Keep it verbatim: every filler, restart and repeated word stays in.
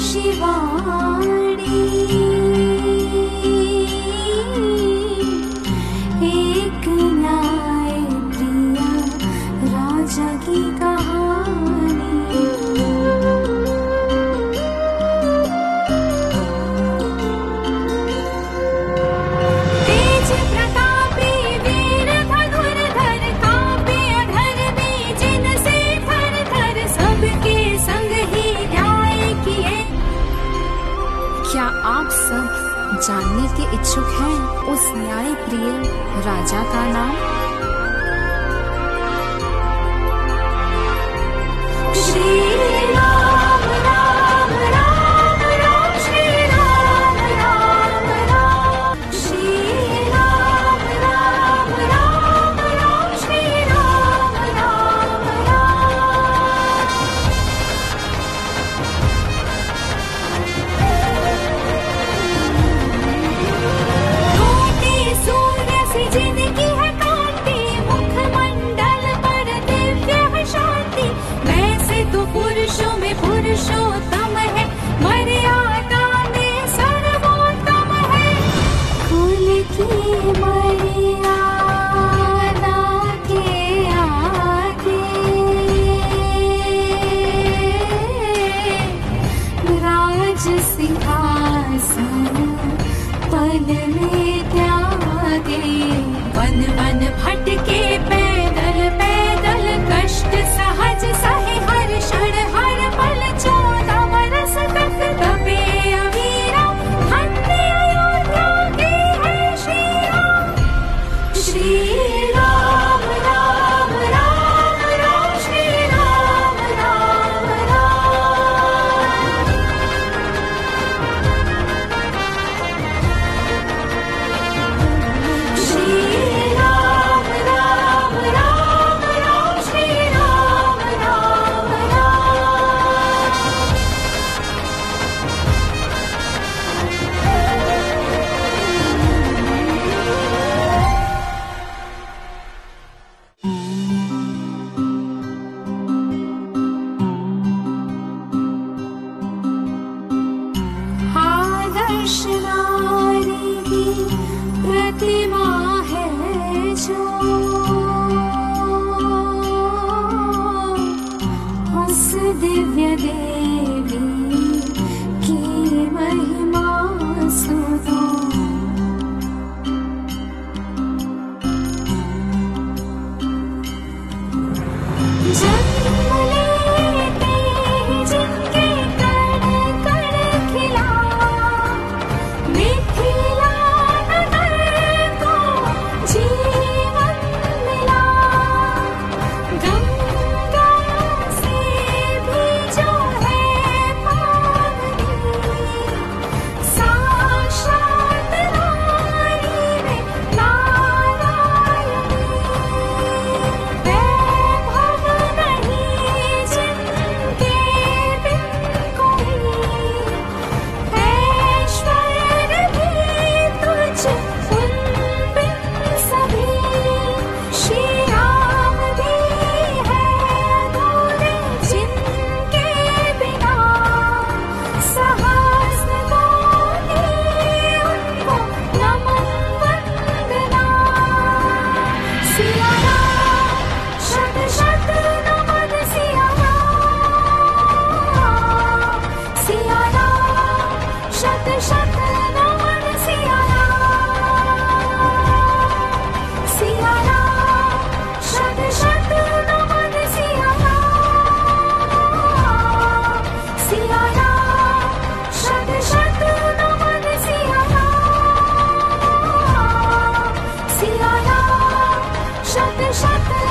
शिवाणी एक न्याय प्रिया राजा की कहानी। तेज प्रतापी वीर धनुर्धर कांपे अधर्मी जिनसे थर थर सबके संग ही न्याय किए। क्या आप सब जानने के इच्छुक हैं उस न्याय प्रिय राजा का नाम? श्री राम राम राम राम श्री राम राम राम श्री राम राम राम राम श्री राम राम राम। कोटि सूर्य से जिनकी है कांति मुखमंडल पर दिव्य है शांति। वैसे तो पुरुषों में पुरुषोत्तम है मर्यादा में सर्वोत्तम है। कुल की मर्यादा के आगे राज सिंहासन पल में त्यागे। वन वन भटके पैदल पैदल कष्ट सहज सहे हर क्षण हर पल चौदह बरस तक तपे अवीरा। धन्य अयोध्या के है श्री राम। श्री राम राम राम राम श्री राम राम राम। श्री राम राम राम राम श्री राम राम राम। आदर्श नारी की प्रतिमा है जो उस दिव्य देवी की महिमा सुनो। जन्म लेते ही जिनके कण कण खिला मिथिला नगर को जीवन मिला। गंगा से भी जो है पावनी साक्षात नारी में नारायणी। वैभव नहीं जिनके बिन कोई ऐश्वर्य भी तुझ उन बिन सभी। श्री राम भी है अधूरे जिनके बिना सहस्र कोटि उनको नमन वंदना। सिया राम शत शत नमन सिया राम। सिया राम शत शत नमन सिया राम। सिया राम शत शत नमन सिया राम। सिया राम शत शत नमन सिया राम। सिया राम शत शत